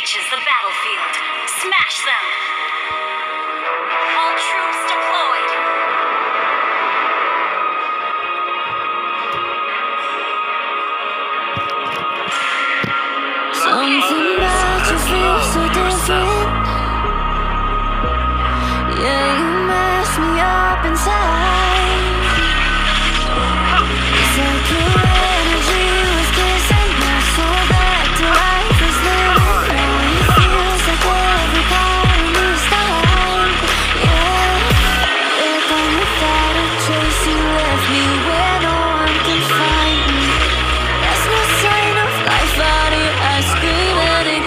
reaches the battlefield, smash them! All troops deployed! Something about you feels so different. Yeah, you mess me up inside. It's like your energy was kissing my soul back to life. Is living now. It feels like every part of me's alive. Yeah, we're gone without a trace. You left me where no one can find me. There's no sign of life out here. I scream and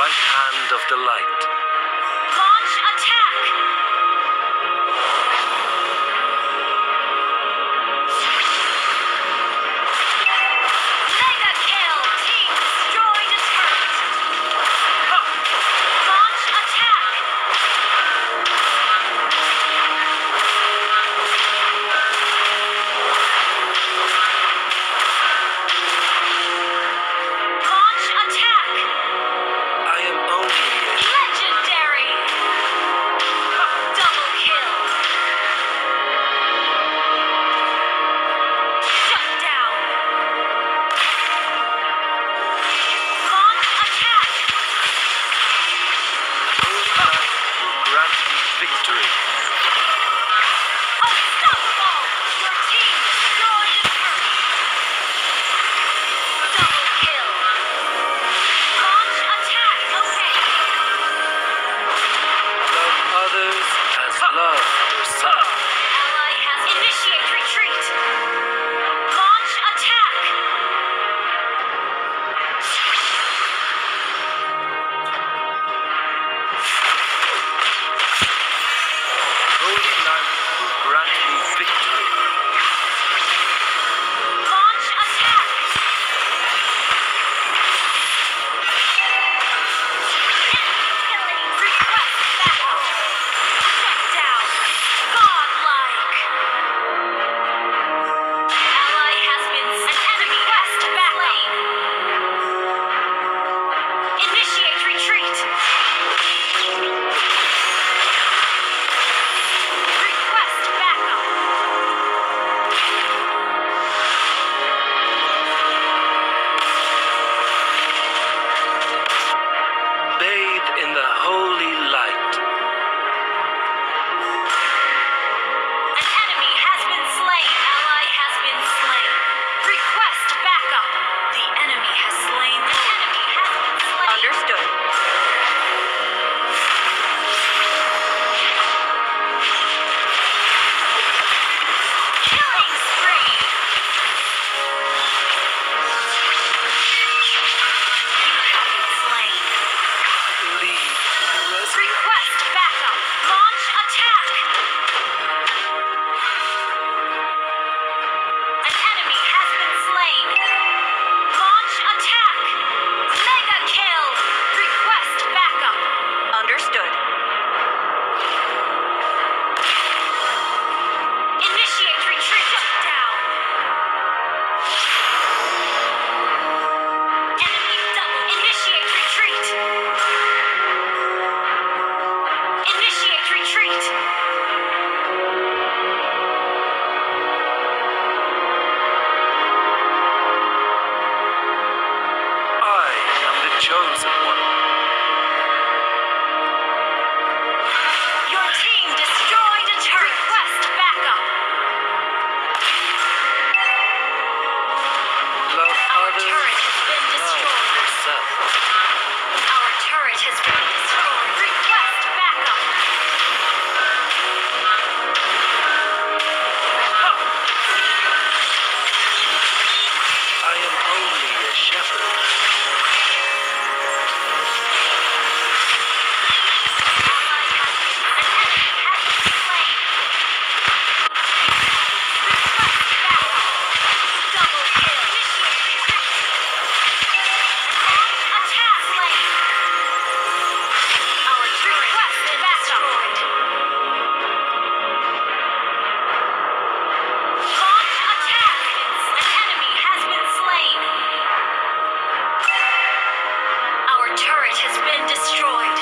right hand of the light. Launch attack! Mega kill! Team destroyed a turret! Launch attack! Launch attack! I am only a Legendary! Double kill! Shut down! Launch attack! holy light will grant me victory. Unstoppable! Your team destroyed a turret! Double kill! Launch attack! Okay! Love others as love yourself. Ally has initiate retreat! Launch attack! Holy light will grant me victory. Launch attack! Enemy killing! Request backup! Shut down! Godlike! Ally has been an enemy quest backup! Initiate retreat! Request backup! Bathe in the holy light. An enemy has been slain. Ally has been slain. Request backup. The enemy has slain. The enemy has been slain. Understood. Killing spree. You have been slain. Lead the rest. Request backup. Launch attack. An enemy has been slain. Launch attack. Mega kill. Request backup. Understood. Initiate retreat. Shut down. Enemy double. Initiate retreat. Initiate retreat. I am the chosen one. Your team destroyed a turret. Request backup. Love Our others turret has been as love destroyed. yourself. Our turret has been destroyed. Request backup. I am only a shepherd. Ally has been an enemy has been slain. Request backup. Double kill. Initiate retreat. Launch attack lane. Our turret has been destroyed. Launch attack. An enemy has been slain. Our turret has been destroyed.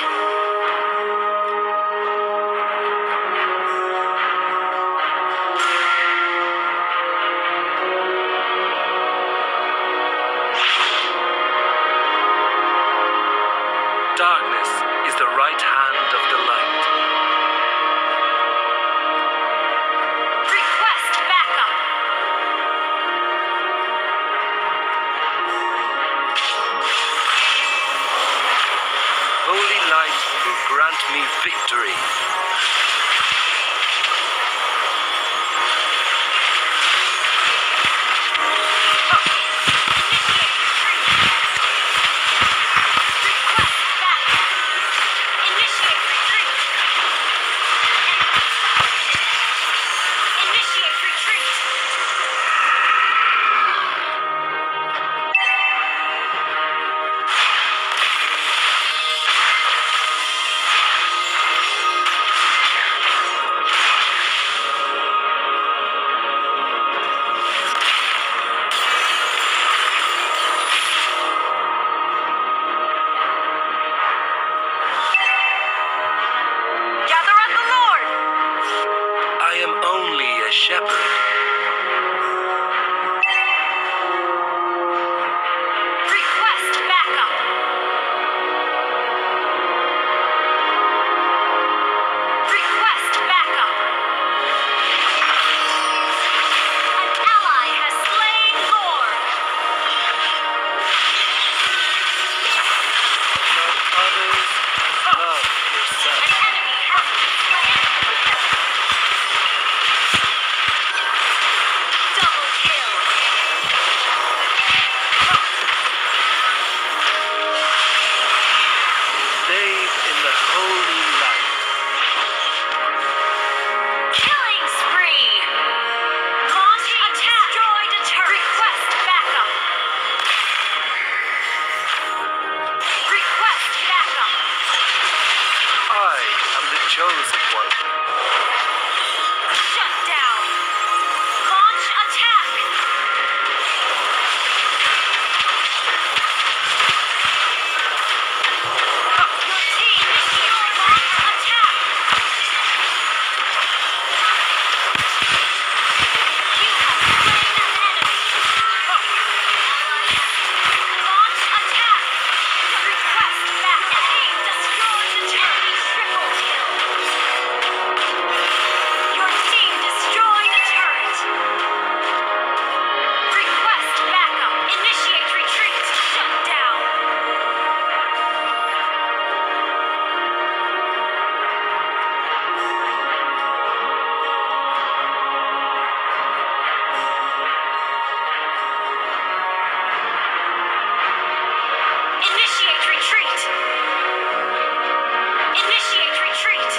Darkness is the right hand of the light. Request backup. Holy light will grant me victory. Initiate retreat. Request backup. shepherd. Request backup. Request backup. An ally has slain Lord. Love others, love yourself. An enemy has been slain. Double kill. Bathe in the holy light. Killing spree. Launch attack. Destroyed a turret. Request backup. Request backup. I am the chosen one. Shut down. Launch attack. Your team is your launch attack. You have slain an enemy. Launch attack. Request back. Team destroyed the enemy. Triple kill. Your team destroyed a turret. Request backup. Initiate retreat. Shut down. Initiate retreat. Initiate retreat.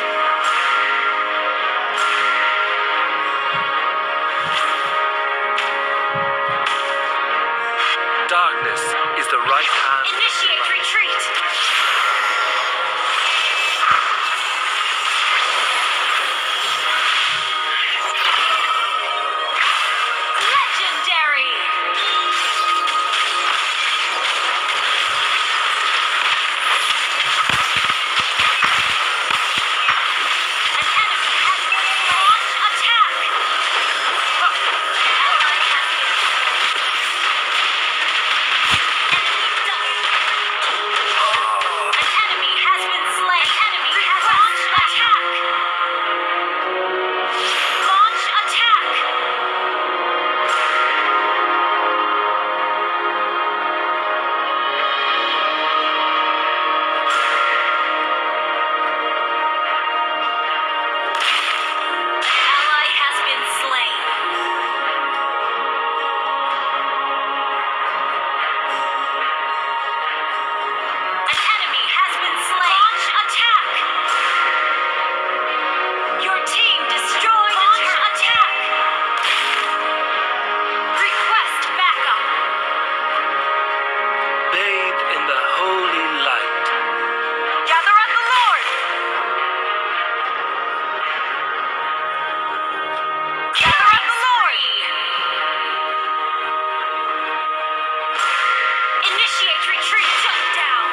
Darkness is the right hand. Initiate retreat. Legendary. An enemy has been launch attack. Ally has been enemy double. An enemy has been slain. Enemy has launched attack. Launch attack. Ally has been slain. An enemy has been slain. Launch attack. Your team destroyed launch attack. Request backup. Bathe in the holy light. Gather at the Lord. Gather at the Lord. Initiate retreat. Shut down.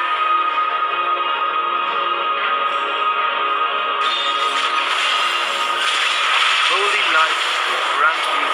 Holy light will grant me